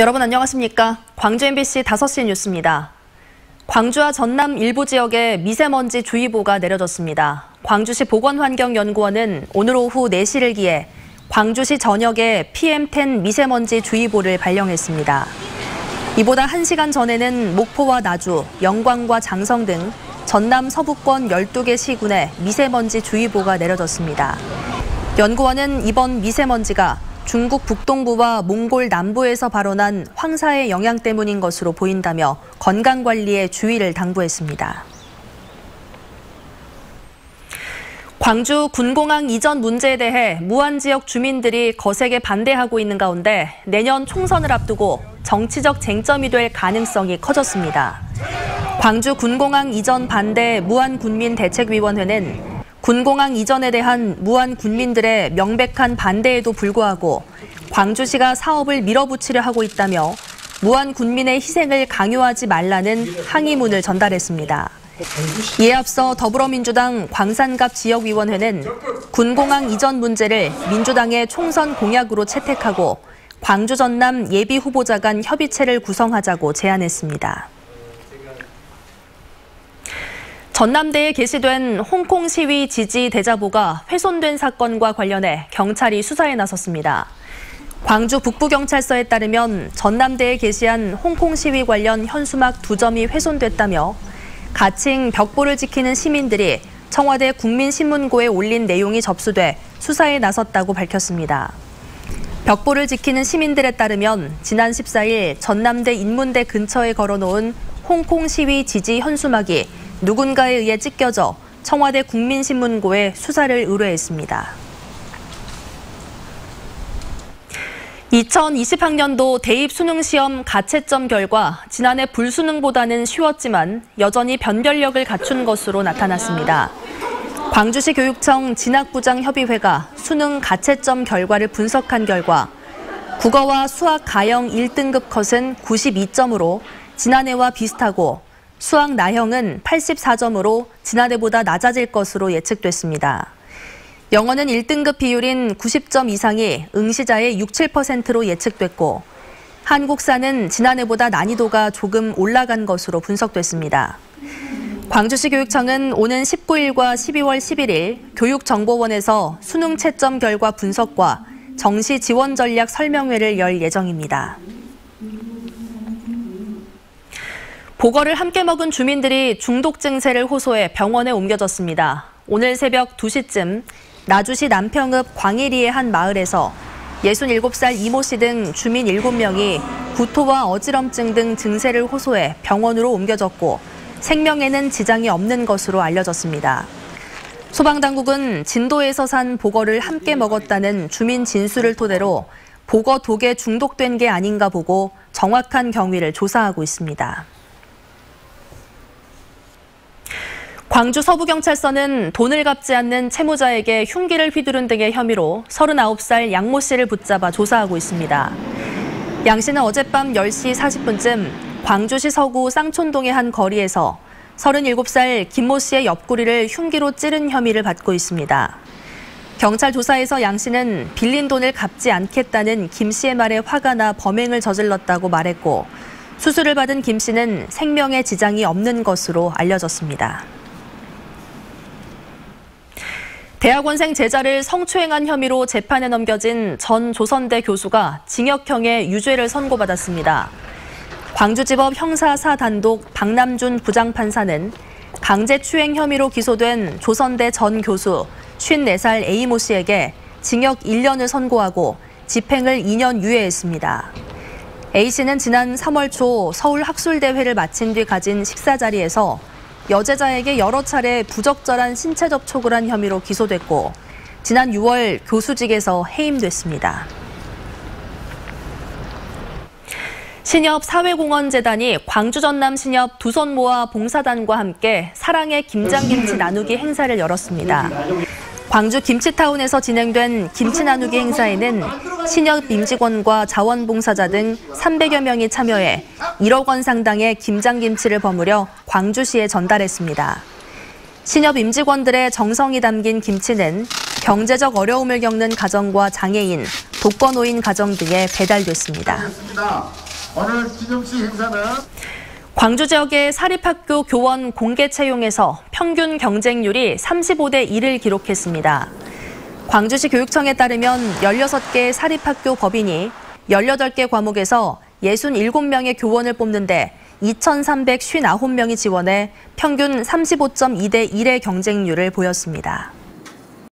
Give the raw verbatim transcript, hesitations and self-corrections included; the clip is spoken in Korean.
여러분 안녕하십니까? 광주 엠비씨 다섯 시 뉴스입니다. 광주와 전남 일부 지역에 미세먼지 주의보가 내려졌습니다. 광주시 보건환경연구원은 오늘 오후 네 시를 기해 광주시 전역에 피엠 텐 미세먼지 주의보를 발령했습니다. 이보다 한 시간 전에는 목포와 나주, 영광과 장성 등 전남 서부권 열두 개 시군에 미세먼지 주의보가 내려졌습니다. 연구원은 이번 미세먼지가 중국 북동부와 몽골 남부에서 발원한 황사의 영향 때문인 것으로 보인다며 건강관리에 주의를 당부했습니다. 광주 군공항 이전 문제에 대해 무안 지역 주민들이 거세게 반대하고 있는 가운데 내년 총선을 앞두고 정치적 쟁점이 될 가능성이 커졌습니다. 광주 군공항 이전 반대 무안군민대책위원회는 군공항 이전에 대한 무안 군민들의 명백한 반대에도 불구하고 광주시가 사업을 밀어붙이려 하고 있다며 무안 군민의 희생을 강요하지 말라는 항의문을 전달했습니다. 이에 앞서 더불어민주당 광산갑 지역위원회는 군공항 이전 문제를 민주당의 총선 공약으로 채택하고 광주 전남 예비 후보자 간 협의체를 구성하자고 제안했습니다. 전남대에 게시된 홍콩 시위 지지 대자보가 훼손된 사건과 관련해 경찰이 수사에 나섰습니다. 광주 북부경찰서에 따르면 전남대에 게시한 홍콩 시위 관련 현수막 두 점이 훼손됐다며 가칭 벽보를 지키는 시민들이 청와대 국민신문고에 올린 내용이 접수돼 수사에 나섰다고 밝혔습니다. 벽보를 지키는 시민들에 따르면 지난 십사 일 전남대 인문대 근처에 걸어놓은 홍콩 시위 지지 현수막이 누군가에 의해 찢겨져 청와대 국민신문고에 수사를 의뢰했습니다. 이천이십 학년도 대입 수능시험 가채점 결과 지난해 불수능보다는 쉬웠지만 여전히 변별력을 갖춘 것으로 나타났습니다. 광주시 교육청 진학부장협의회가 수능 가채점 결과를 분석한 결과 국어와 수학 가형 일 등급 컷은 구십이 점으로 지난해와 비슷하고 수학 나형은 팔십사 점으로 지난해보다 낮아질 것으로 예측됐습니다. 영어는 일 등급 비율인 구십 점 이상이 응시자의 육, 칠 퍼센트로 예측됐고 한국사는 지난해보다 난이도가 조금 올라간 것으로 분석됐습니다. 광주시 교육청은 오는 십구 일과 십이월 십일일 교육정보원에서 수능 채점 결과 분석과 정시 지원 전략 설명회를 열 예정입니다. 보거를 함께 먹은 주민들이 중독 증세를 호소해 병원에 옮겨졌습니다. 오늘 새벽 두 시쯤 나주시 남평읍 광일리의 한 마을에서 예순일곱 살 이모 씨 등 주민 일곱 명이 구토와 어지럼증 등 증세를 호소해 병원으로 옮겨졌고 생명에는 지장이 없는 것으로 알려졌습니다. 소방당국은 진도에서 산 보거를 함께 먹었다는 주민 진술을 토대로 보거 독에 중독된 게 아닌가 보고 정확한 경위를 조사하고 있습니다. 광주 서부경찰서는 돈을 갚지 않는 채무자에게 흉기를 휘두른 등의 혐의로 서른아홉 살 양모 씨를 붙잡아 조사하고 있습니다. 양 씨는 어젯밤 열 시 사십 분쯤 광주시 서구 쌍촌동의 한 거리에서 서른일곱 살 김모 씨의 옆구리를 흉기로 찌른 혐의를 받고 있습니다. 경찰 조사에서 양 씨는 빌린 돈을 갚지 않겠다는 김 씨의 말에 화가 나 범행을 저질렀다고 말했고 수술을 받은 김 씨는 생명에 지장이 없는 것으로 알려졌습니다. 대학원생 제자를 성추행한 혐의로 재판에 넘겨진 전 조선대 교수가 징역형의 유죄를 선고받았습니다. 광주지법 형사 사 단독 박남준 부장판사는 강제추행 혐의로 기소된 조선대 전 교수 쉰네 살 A모 씨에게 징역 일 년을 선고하고 집행을 이 년 유예했습니다. A씨는 지난 삼월 초 서울 학술대회를 마친 뒤 가진 식사 자리에서 여제자에게 여러 차례 부적절한 신체 접촉을 한 혐의로 기소됐고 지난 유월 교수직에서 해임됐습니다. 신협 사회공헌재단이 광주 전남 신협 두 손 모아 봉사단과 함께 사랑의 김장김치 나누기 행사를 열었습니다. 광주 김치타운에서 진행된 김치 나누기 행사에는 신협 임직원과 자원봉사자 등 삼백여 명이 참여해 일억 원 상당의 김장김치를 버무려 광주시에 전달했습니다. 신협 임직원들의 정성이 담긴 김치는 경제적 어려움을 겪는 가정과 장애인, 독거노인 가정 등에 배달됐습니다. 오늘 기념식 행사는 광주 지역의 사립학교 교원 공개 채용에서 평균 경쟁률이 삼십오 대 일을 기록했습니다. 광주시 교육청에 따르면 열여섯 개 사립학교 법인이 열여덟 개 과목에서 육십칠 명의 교원을 뽑는데 이천삼백오십구 명이 지원해 평균 삼십오 점 이 대 일의 경쟁률을 보였습니다.